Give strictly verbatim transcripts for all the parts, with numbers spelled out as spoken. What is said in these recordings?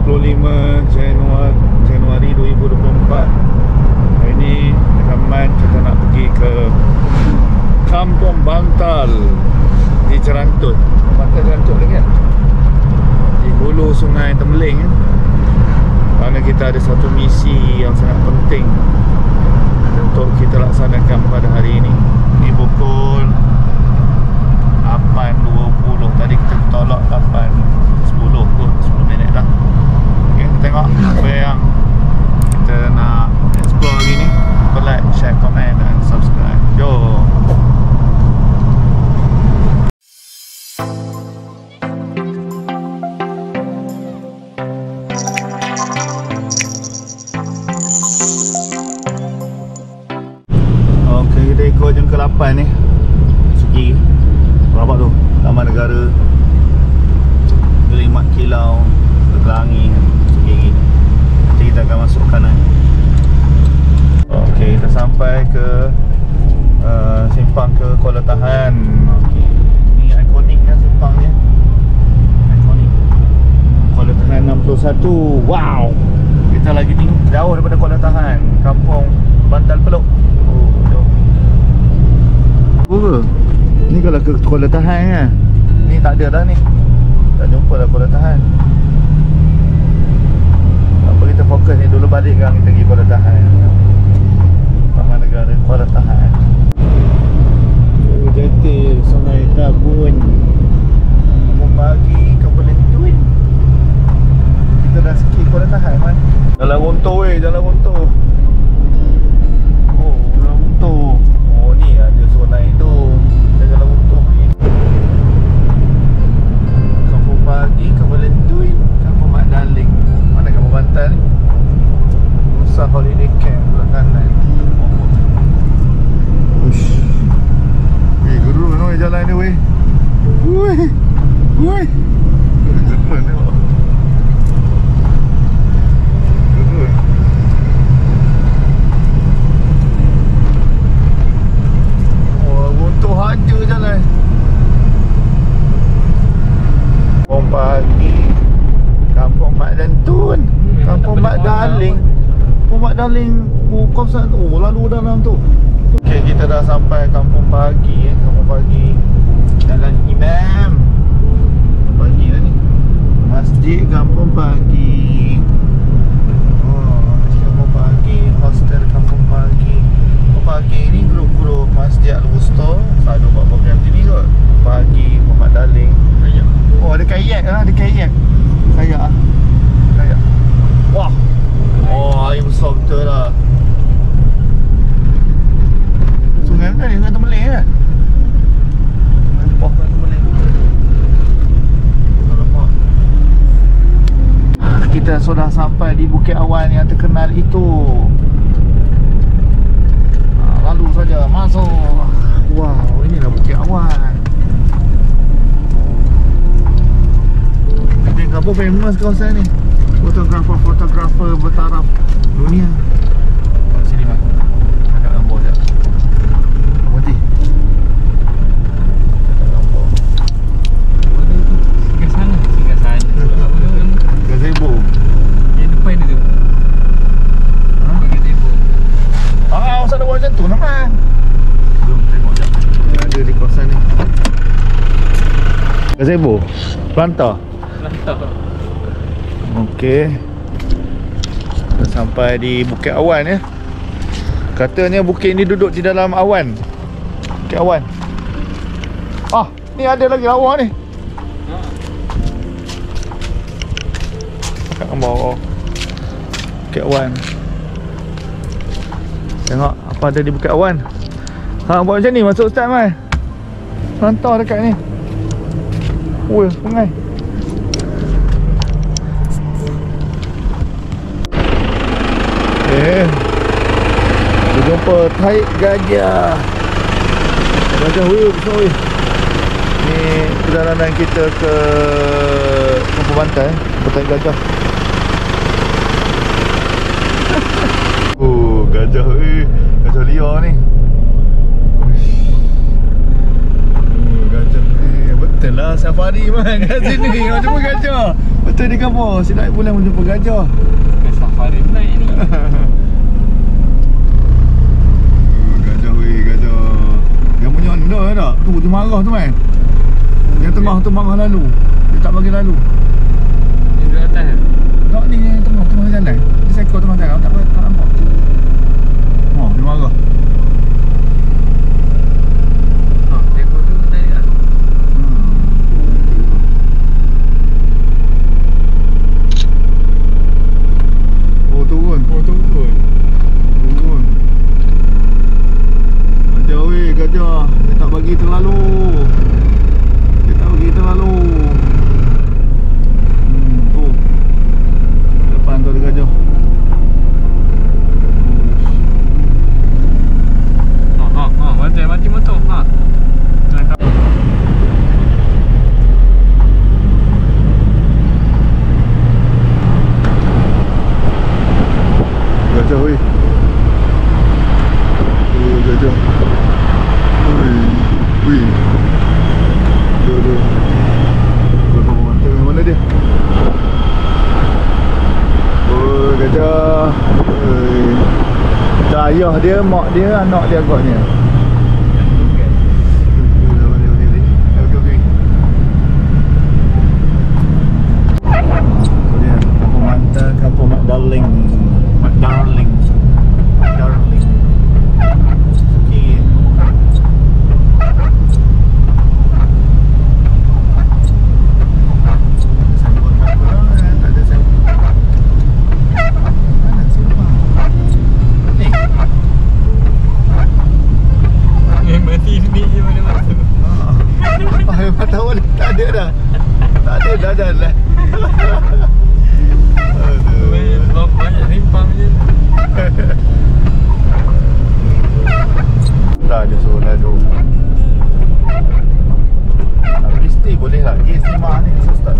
puluh lima Januari Januari dua ribu dua puluh empat. Hari ni rakaman kita nak pergi ke Kampung Bantal di Cerantut. Bantal Cerantut lagi kan? Di hulu Sungai Tembeling. Kerana kita ada satu misi yang sangat penting untuk kita laksanakan pada hari ini. Ni pukul lapan dua puluh. Tadi kita tolak lapan sepuluh kot, sepuluh minit lah. Okay, kita tengok apa yang kita nak explore hari ni. Like, share, komen dan subscribe. Jom. Ok, kita ikut jam ke lapan ni. Suki Rabak tu, Taman Negara Gelimat Kilau Kelangi Suki. Nanti kita akan masuk kanan. Ok, kita sampai ke uh, simpang ke Kuala Tahan. Okay. Ni ikonik kan simpang ni. Ikonik Kuala Tahan enam puluh satu. Wow, kita lagi ni jauh daripada Kuala Tahan, Kampung Bantal Peluk. Oh, jauh. Apa? Ni kalau ke Kuala Tahan kan. Ni tak ada dah ni. Tak jumpa dah Kuala Tahan. Apa kita fokus ni dulu, balik kan kita pergi Kuala Tahan. Taman Negara Kuala Tahan. Jati Sungai Tabun. Kampung Pagi Kampung Tuen. Kita dah skip Kuala Tahan man. Jalan Ronto weh, Jalan Ronto. Oh, Jalan Ronto. Oh ni ada zona itu. Jalan Ronto ni. Kampung Pagi Kampung Tuen, Kampung Mak Daling. Mana Kampung Bantal ni? Nusa Holiday Camp belah kanan. Ush. Eh, gerun oi jalan ni weh. Woi. Woi. Gerun ni. Gerun. Oh, runtuh aja jalan. Kampung Pagi, Kampung Mak Dantun, Kampung Mak Daling. Kampung Mak Daling, oh kawasan oh lalu dalam tu. Okey, kita dah sampai Kampung Pagi eh. Kampung Pagi Jalan Imam. Pagi dah ni. Masjid Kampung Pagi. Oh, Masjid Kampung Pagi, Hostel Kampung Pagi. Kampung Pagi ni grup-grup Masjid Al-Wusta. Selalu buat program T V kot. Pagi Muhammad Daling. Oh, ada kayak lah, ada kayak. Kayak ah. Kayak. Wah. Oh, air besar betul lah. Sungai mana ni? Sungai Tembeling kan? Nampak Sungai Tembeling. Alamak. Kita sudah sampai di Bukit Awan yang terkenal itu. Lalu saja masuk. Wow, inilah Bukit Awan. Ini kampung famous kawasan ni. Fotografer-fotografer bertaraf dunia. Oh, sini bang. Ada gambar sekejap. Berhenti. Ada gambar. Singgah sana. Singgah sana. Gazebo. Yang depan dia tu. Ha? Gazebo. Ah, masa ada buat macam tu nampak. Jom tengok sekejap. Ada di kawasan ni. Gazebo. Planta. Planta. Okey. Kita sampai di Bukit Awan ya. Katanya bukit ni duduk di dalam awan. Bukit Awan. Ah, ni ada lagi lawa ni. Kat bawah. Bukit Awan. Tengok apa ada di Bukit Awan. Ha, buat macam ni masuk Ustaz Mai. Rantau dekat ni. Weh, sungai. Eh, kita jumpa taik gajah. Gajah weh, besar weh. Ni perjalanan kita ke Kampung Bantal, jumpa taik gajah. Oh, gajah weh. Gajah liar ni. Oh, gajah. Eh, betul lah safari man kat sini. Macam mana gajah? Kita di kampung, si naik bulan menjumpa gajah. Ke safari naik ni. Gajah weh, gajah. Yang punya anda tak? Tu, tu marah tu kan. Yang tengah tu marah lalu. Dia tak bagi lalu. Ni duduk atas ke? Tak ni yang tengah, tengah jalan. Dia sekor tengah jalan, tak, tak nampak. Oh, dia marah. Ha, ekor tu tadi tak? Oh, turun. Oh, turun. Turun. Gajah weh, gajah. Dia tak bagi terlalu. Dia tak bagi terlalu. Hmm, tu. Depan tu ada gajah. Ha, ha, ha. Mati, mati motor. Ha. Gajah weh. Oh, gajah. Ui. Ui. Dia dia. Kau kau mata mana dia? Oh, gajah. Ui. Dah ayah dia, mak dia, anak dia agaknya. Kampung Manta, Kampung Mak Darling. Mak Darling. Mak Darling. Sikit. Sambut mak orang, tak ada sambut. Mana simpang? Ni. Eh, mati ni je mana masa. Ah, memang tahu dah. Tak ada dah. Tak ada dah jalan. Weh, sebab banyak simpang je. Tak ada suruh lalu. Tapi stay boleh lagi simak ni bisa start.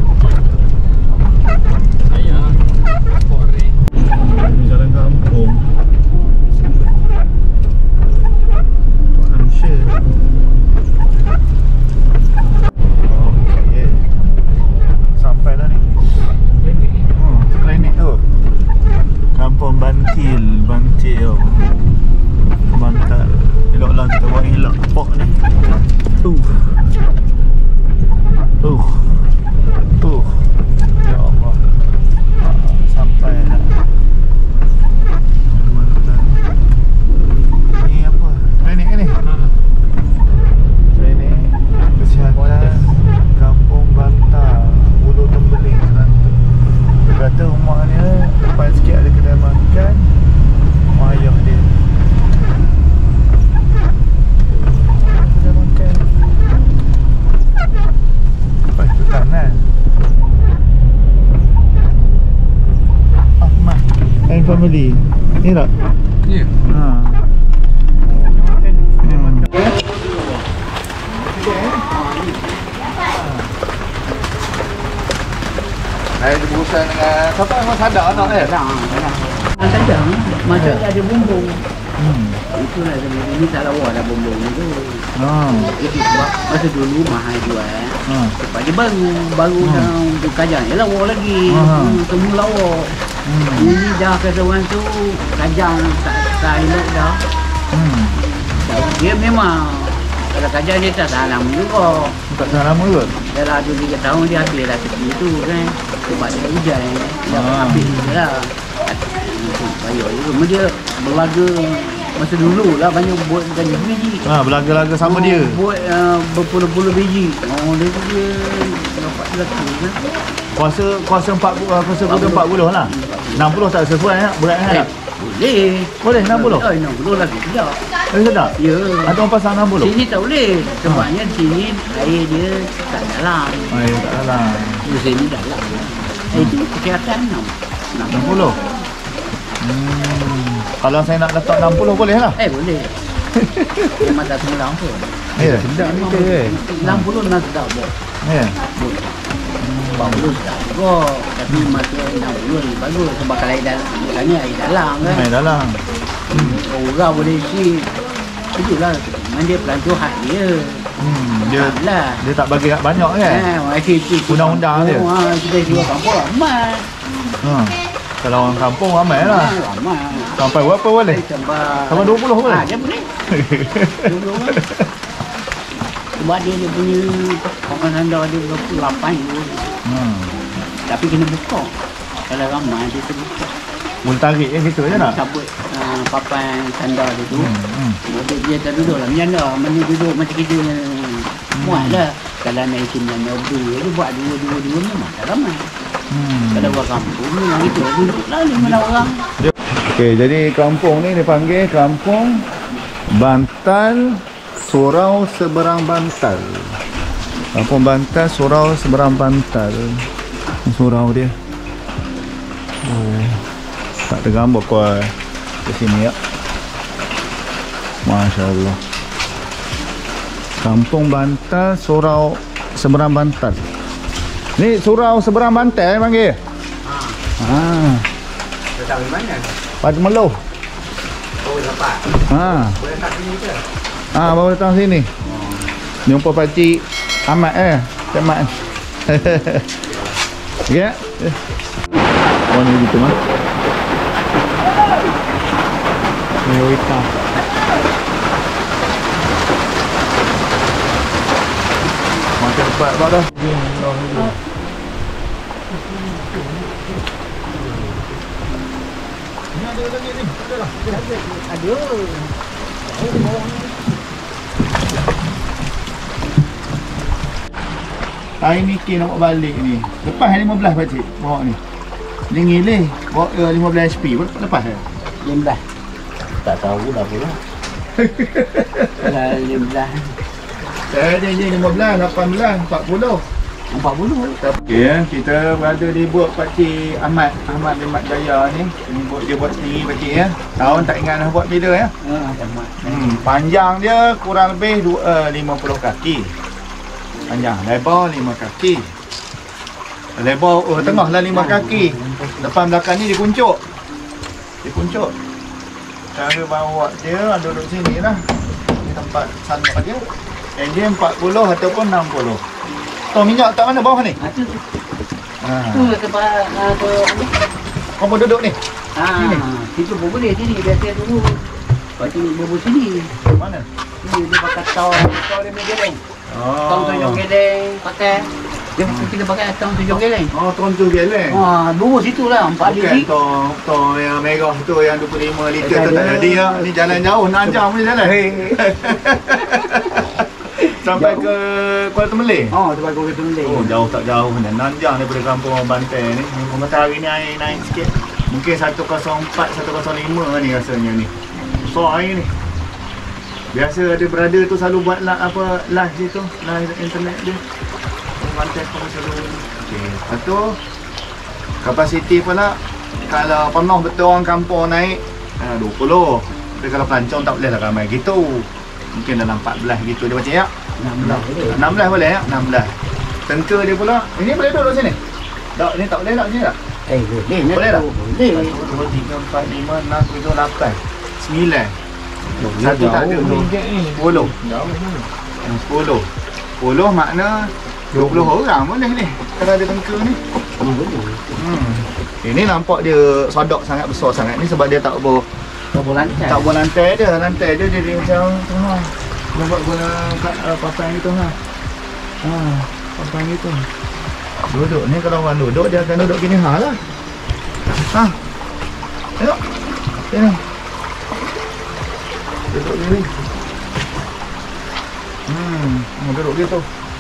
Sayang. Kore. Ini jalan kampung. Tuan Syed. Okey. Sampai dah ni. Hmm, klinik tu. Kampung Bantil, Bantil. Mantap. Eloklah kita buat elok pok ni. Uh. Uh. Uh. Ya Allah. Ah, sampai dah. Mantap. Ni apa? Klinik ke ni? Klinik kesihatan Kampung Bantal, Ulu Tembeling, Serantung. Dia kata rumah dia depan sikit ada kedai makan. Rumah ayah dia. Kedai makan. Lepas tu kanan. Ahmad and family. Ni tak? Ya. Ha. Hmm. Saya berurusan dengan siapa memang sadar anak eh? Dah, dah. Saja, macam ada bumbung. Hmm. Itulah sebenarnya ini tak lawa ada bumbung itu. Ha. Itu sebab masa dulu mahal jual. Ha. Sebab dia baru, baru Hmm. dah untuk kajang. Dia lawa lagi. Aha. Hmm, semua lawa. Hmm. Ini dah kata orang tu kajang tak tak elok dah. Hmm. Dia memang kalau kajang dia tak tahan lama juga. Tak tahan lama ke? Dah lah dua tiga tahun dia habis lah tepi tu kan. Sebab dia hujan. Dia Ah. habis je lah. Bayar je. Cuma dia berlaga masa dulu lah banyak buat bukan biji. Ha, belaga-laga sama Oh, dia. Buat uh, berpuluh-puluh biji. Oh, dia tu dia dapat lelaki kan. Kuasa kuasa empat puluh, kuasa kuda empat puluh lah. enam puluh tak sesuai nak berat Eh, kan? boleh. Boleh enam puluh? Oh, enam puluh lagi tidak. Eh sedap. Ya. Ada orang pasang enam puluh. Sini tak boleh. Sebabnya sini air dia tak dalam. Ai tak dalam. Di sini dalam. Eh, itu kesihatan enam. enam puluh. Hmm. Kalau saya nak letak enam puluh boleh lah. Eh, boleh. Memang tak semula pun. Ya. Sedap ni Memang ke eh? enam puluh nak sedap buat. Ya. empat puluh sedap juga. Tapi masa enam puluh lagi bagus. Sebab kalau air dalam, bukannya air dalam kan. Main dalam. Orang boleh isi. Itulah. Memang dia pelancongan dia. Hmm, dia lah. dia tak bagi banyak kan? Ha, aktiviti Undang-undang dia. Ha, kita jual kampung ramai. Ha. Kalau orang kampung ramai lah. Ramai. Sampai berapa boleh? Sampai Sampai dua puluh boleh? Ha, dia boleh. dua puluh kan. Sebab dia, dia punya kawasan dah dia dua puluh lapan dulu. Hmm. Tapi kena buka. Kalau ramai dia terbuka. Boleh tarik je gitu je nak? Cabut uh, papan tanda dia tu. Hmm. hmm. Dia, dia tak duduk lah. Macam mana? Mana duduk macam kita muat lah. Kalau naik sembilan dua dia buat dua-dua-dua memang tak ramai. Hmm. Kalau orang kampung memang gitu. Duduk lah lima orang. Okey, jadi kampung ni dipanggil Kampung Bantal Surau Seberang Bantal. Kampung Bantal Surau Seberang Bantal. Ni surau dia. Oh. Tak ada gambar kau di sini ya. Masya-Allah. Kampung Bantal Surau Seberang Bantal. Ni surau seberang bantal panggil. Ha. Ha. Datang dari mana? Pada Meloh. Oh, dapat. Ha. Boleh datang sini ke? Ha, baru datang sini. Jumpa pakcik Ahmad eh. Cik Ahmad. Ya. Oh ni gitu mah. Mio hitam. Macam cepat pak dah. Ni ada lagi ni. Ada lah. Ada. Hari ni K nak bawa balik ni. Lepas lima belas pakcik bawa ni. Dia ngilih bawa uh, lima belas H P pun lepas ke? lima belas. Tak tahu dah pula. Dah lima belas. Saya ada je lima belas, lapan belas, empat puluh. empat puluh. Okey ya, kita berada di buat pakcik Ahmad, Ahmad bin Mat Jaya ni. Ini buat dia buat sendiri pakcik ya. Tahun tak ingat dah buat bila ya. Ha, sama. Hmm, panjang dia kurang lebih dua, lima puluh kaki. Panjang, lebar lima kaki. Lebar oh tengah lah lima kaki. Depan belakang ni dikuncuk. Dikuncuk. Cara bawa dia duduk sini lah. Ni tempat sana dia. Enjin empat puluh ataupun enam puluh. Tong minyak tak mana bawah ni? Ha, tu. Ha. Tu tempat uh, tu. Kau mau duduk ni? Ha, situ pun boleh sini biasa dulu. Lepas tu bubur sini. Mana? Ni dia pakai tong, tong dia punya geleng. Oh. Tong tujuh geleng pakai. Dia kita pakai tong tujuh geleng. Oh, tong tu geleng. Ha, bubur situ lah empat Bukan biji. tong, tong yang merah tu yang dua puluh lima liter tu tak jadi ya. Ni jalan jauh enam jam punya jalan. Sampai ke Kuala Temelih. Oh, tu bagus kita boleh. Oh, jauh tak jauh ni. enam jam daripada kampung Bantai ni. Matahari ni air naik sikit. Mungkin seratus empat, seratus lima ni rasanya ni. Besar air ni. Biasa ada brother tu selalu buat lah, apa live situ, live internet dia. Bantai pun selalu. Okey, lepas tu kapasiti pula kalau penuh betul orang kampung naik uh, dua puluh. Tapi kalau pelancong tak boleh lah ramai gitu. Mungkin dalam empat belas gitu dia baca ya. enam belas boleh. enam belas boleh ya, enam belas. Tengka dia pula. Ini boleh duduk sini. Tak, ni tak boleh tak sini tak? Eh, boleh. Boleh tak? Boleh. satu, dua, tiga, empat, lima, enam, tujuh, lapan, sembilan. Satu tak ada tu. sepuluh. sepuluh. sepuluh makna dua puluh orang boleh ni. Kalau ada tengka ni. Boleh. Hmm. Ini nampak dia sodok sangat besar sangat ni sebab dia tak ber Tak boleh lantai. tak buat lantai dia, lantai dia jadi macam tu ha. Dia buat guna uh, papan gitu ha. Ha, papan gitu. Duduk ni kalau orang duduk dia akan duduk gini ha lah. Ha. Tengok. Sini. Duduk gini. Hmm, mau duduk gitu.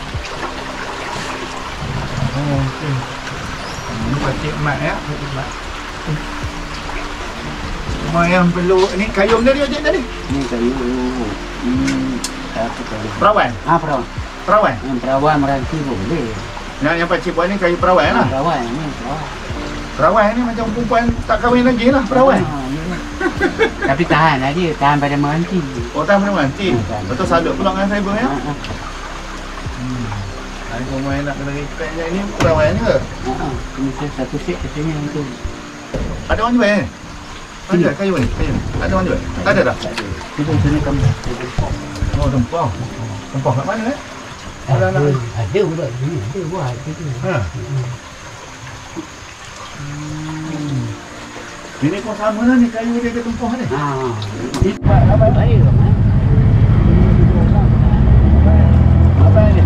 Oh, okey. Ini pakcik mat ya, pakcik mat. Rumah yang perlu ni kayu benda dia tadi. Ni kayu. Hmm, apa tu? Perawan. Ah, perawan. Perawan. Yang perawan meranti boleh. Yang yang pakcik buat ni kayu perawan lah. Perawan ni perawan. Perawan ni macam perempuan tak kahwin lagi lah perawan. Ah, ya. Tapi tahan lah dia, tahan pada meranti. Oh tak pernah mati. Betul salut pula dengan saya bang ya. Ha ah. Hmm. Hari rumah nak kena repair je ni perawan ke? Ha ah. Mesti satu set katanya itu. Ada orang jual eh? Ada kayu ni, kayu ni. Ada orang jual? Tak ada dah. Kita sini kamu. Oh tempah. Tempah kat mana eh? Ada ada ada pula sini. Ada buat gitu. Ha. Hmm. Ini pun sama lah ni kayu dia ke tempah ni. Ha. Buat apa baik lah. Apa ni?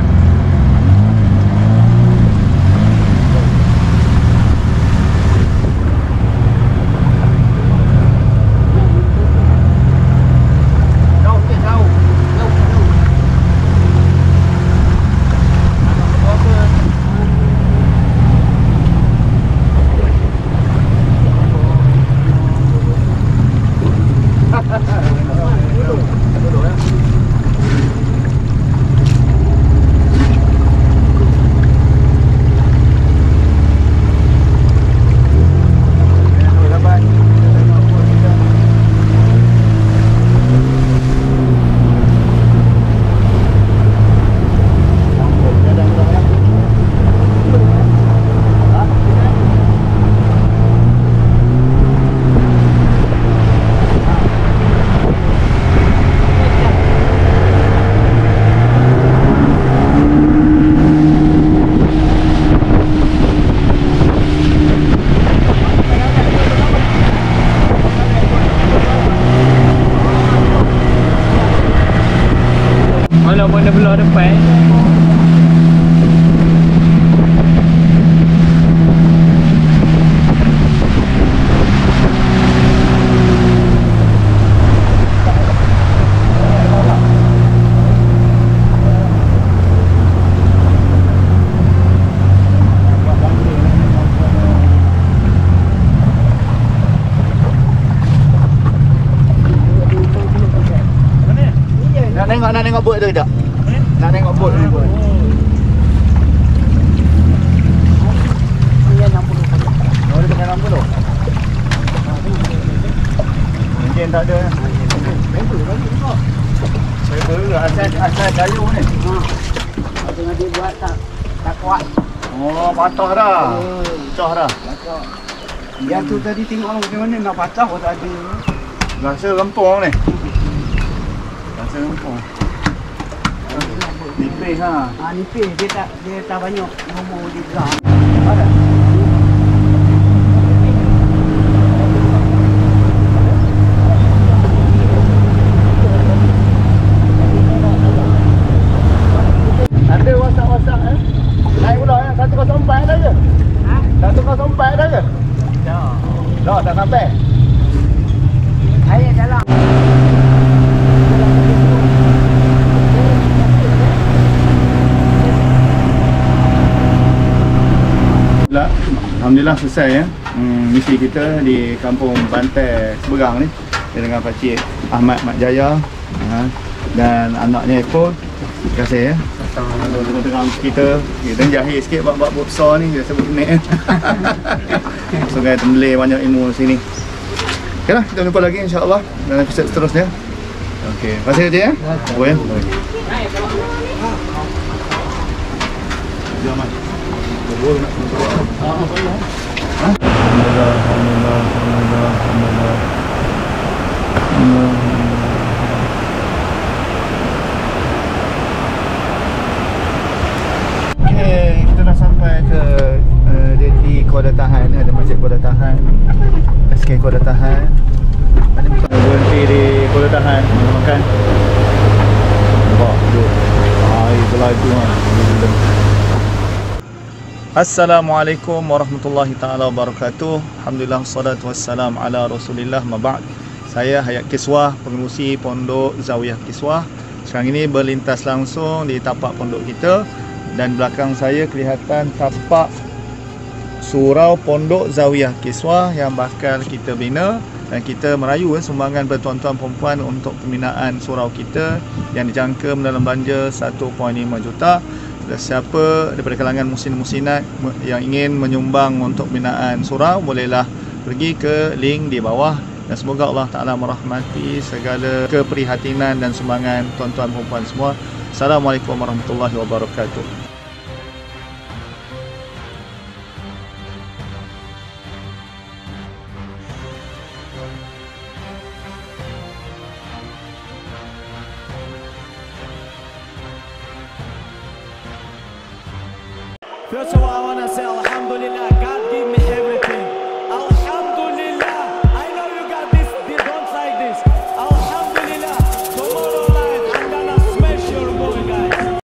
Walaupun dah belah depan. Nak tengok nak tengok bot tu tak? Nak tengok bot ni. Oh, dia pakai enam puluh. Mungkin tak ada. Saya baru asal asal kayu ni. Ha. Tengah dia buat tak tak kuat. Oh, patah dah. Pecah dah. Patah. Yang tu tadi tengok macam mana nak patah pun tak ada. Rasa rempong ni. Rasa rempong. Nipis ha. Ha nipis dia tak dia tak banyak nombor di gerak. Ada. Ada wasak-wasak eh. Naik pula eh seratus empat dah ke? Ha? seratus empat dah ke? Dah. Dah tak sampai. Air dalam. Alhamdulillah selesai ya. Hmm, misi kita di kampung Pantai Seberang ni dengan Pakcik Ahmad Mat Jaya ha, dan anaknya Eko. Terima kasih ya. Kalau tengah-tengah kita kita jahit sikit bab-bab besar ni, kita sebut nek. Sungai Tembelir banyak ilmu sini. Okeylah, kita jumpa lagi insya-Allah dalam episod seterusnya. Okey, terima kasih je ya. Oh ya. Jangan. Boleh nak tengok. Ha, boleh. Ha? Alhamdulillah, alhamdulillah, alhamdulillah, alhamdulillah. Okey, kita dah sampai ke uh, jeti Kuala Tahan. Ada masjid Kuala Tahan. S K Kuala Tahan. Ada berhenti di Kuala Tahan makan. Nampak tu. Ah, itulah itu ah. Assalamualaikum warahmatullahi taala wabarakatuh. Alhamdulillah wassalatu wassalam ala Rasulillah ma ba'd. Saya Hayat Kiswah, pengerusi Pondok Zawiyah Kiswah. Sekarang ini berlintas langsung di tapak pondok kita dan belakang saya kelihatan tapak surau Pondok Zawiyah Kiswah yang bakal kita bina, dan kita merayu eh, sumbangan bertuan-tuan perempuan untuk pembinaan surau kita yang dijangka dalam belanja satu perpuluhan lima juta. Siapa daripada kalangan muhsin-muhsinat yang ingin menyumbang untuk binaan surau, bolehlah pergi ke link di bawah, dan semoga Allah Ta'ala merahmati segala keprihatinan dan sumbangan tuan-tuan perempuan semua. Assalamualaikum warahmatullahi wabarakatuh. That's why I wanna say Alhamdulillah.